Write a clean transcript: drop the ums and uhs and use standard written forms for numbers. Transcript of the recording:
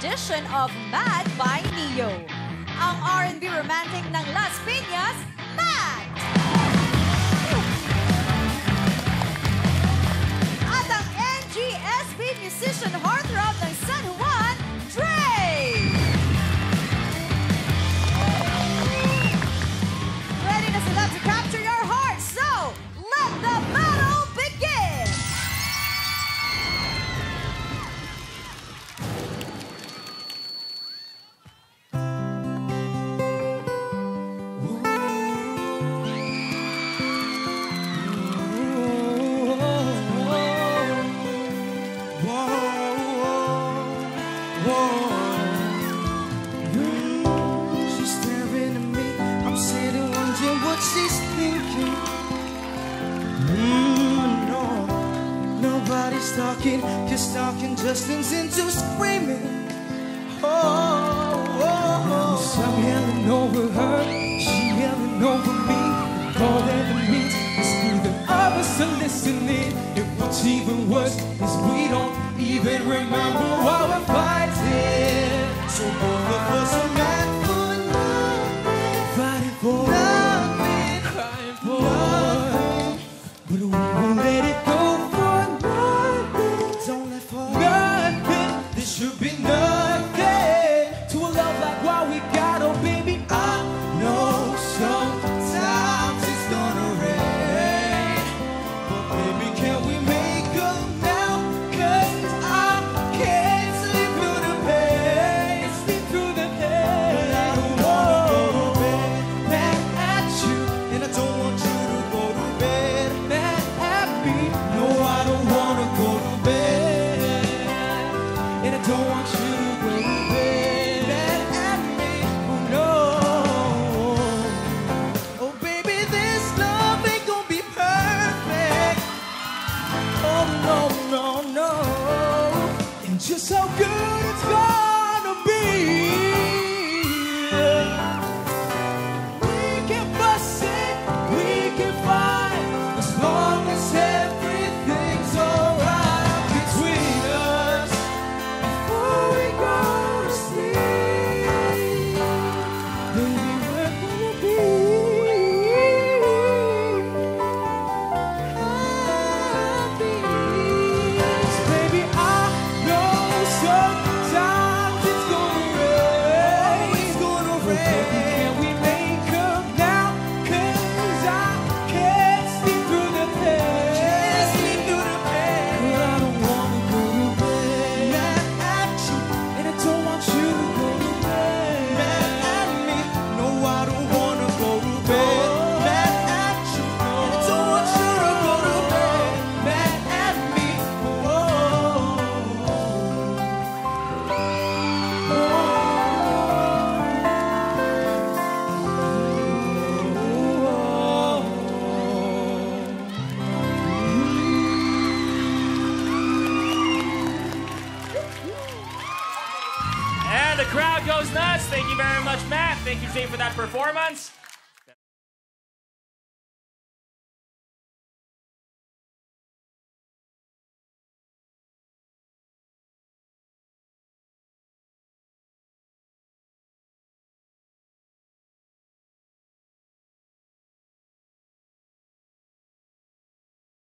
edition of Mad by Neo. Ang R&B romantic ng Las Piñas, Mad! At ang NGSP musician heartthrob ng San Juan, Dre! Ready na sila to capture your heart, so let the battle begin! She's staring at me. I'm sitting wondering what she's thinking. No, nobody's talking, 'cause talking just turns into screaming. So I'm yelling over her, she yelling over me. All that it means is neither of us are listening. And what's even worse is we don't even remember why we're fighting. So both of us are mad for nothing, fighting for nothing, crying for nothing. But we won't let it go for nothing. Don't let for nothing. This should be nothing to a love like what we got. Oh baby, I know sometimes it's gonna rain, but baby, can we make up now? 'Cause I can't sleep through the pain, sleep through the pain. But I don't wanna go to bed mad at you, and I don't want you to go to bed mad at me. No, I don't wanna go to bed, and I don't want you to go to bed mad at me. Oh no. Oh baby, this love ain't gonna be perfect. Oh no, no, no. And just how good it's gonna be. We can fuss it, we can fight, as long as everything's alright between us before we go to sleep. Baby, we're gonna be happy. Baby, I know sometimes it's gonna rain. It's gonna rain. Can we make up now? 'Cause I can't sleep through the pain. Can't sleep through the pain. But I don't wanna go to bed mad at you, and I don't want you to go to bed mad at me. No, I don't wanna go to bed mad at you, and I don't want you to go to bed mad at me. And the crowd goes nuts. Thank you very much, Matt. Thank you, Zay, for that performance.